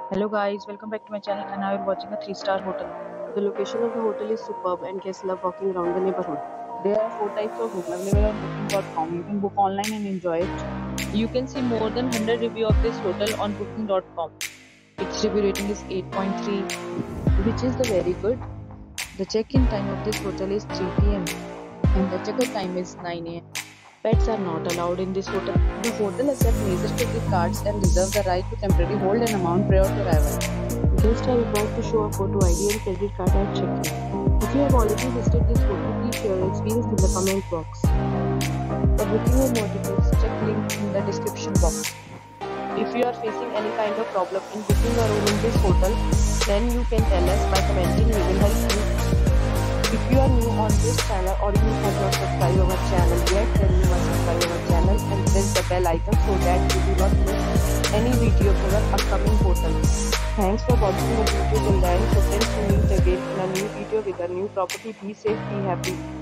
Hello guys, welcome back to my channel and now you're watching a 3-star hotel. The location of the hotel is superb and guests love walking around the neighborhood. There are 4 types of hotel available on booking.com. You can book online and enjoy it. You can see more than 100 reviews of this hotel on booking.com. Its review rating is 8.3, which is the very good. The check-in time of this hotel is 3 p.m. and the check-out time is 9 a.m. Pets are not allowed in this hotel. The hotel accepts major credit cards and reserves the right to temporarily hold an amount prior to arrival. Guests are required to show a photo ID and credit card at check-in. If you have already visited this hotel, please share your experience in the comment box. For booking or more details, check link in the description box. If you are facing any kind of problem in booking a room in this hotel, then you can tell us by commenting. We will help you. If you are new on this channel or you have not subscribed our channel yet, then you must subscribe our channel and press the bell icon so that you do not miss any video of our upcoming hotel. Thanks for watching the video till the end. So friends, we meet again in a new video with a new property. Be safe, be happy.